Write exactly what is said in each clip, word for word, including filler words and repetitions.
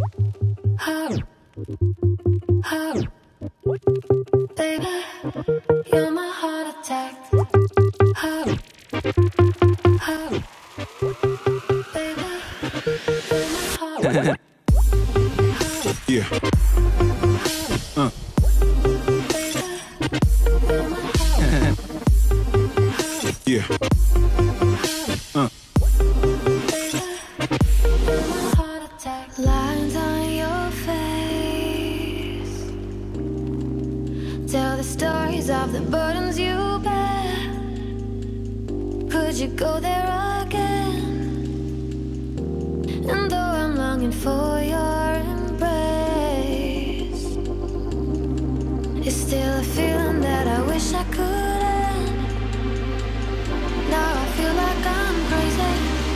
Oh, oh, baby, you're my heart attack. Oh, oh, baby, you're my heart attack. Yeah. Uh. Yeah. Uh. Lines on your face tell the stories of the burdens you bear. Could you go there again? And though I'm longing for your embrace, it's still a feeling that I wish I could end. Now I feel like I'm crazy.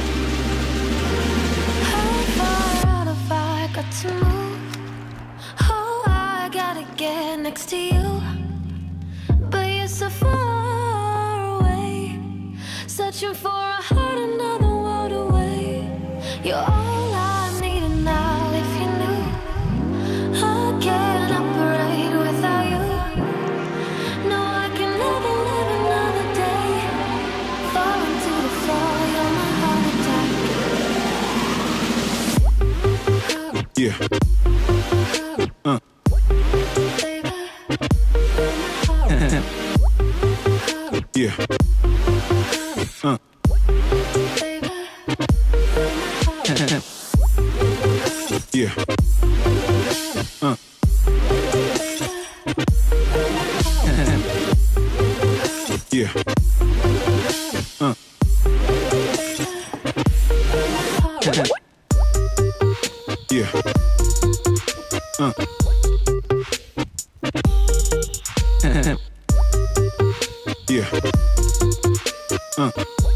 How far out of I got to move? Oh, I gotta get next to you, but you're so far away, searching for a heart another world away. You're all I need now. If you knew I can't operate without you. No, I can never live another day. Falling to the floor, you're my heart attack. Yeah. Uh. Yeah. Uh. Yeah. Uh. Yeah. Uh. Yeah. Uh. Yeah. Uh.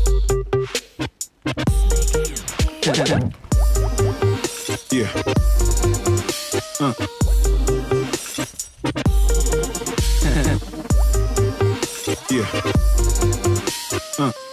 Yeah. Uh. Yeah. Uh.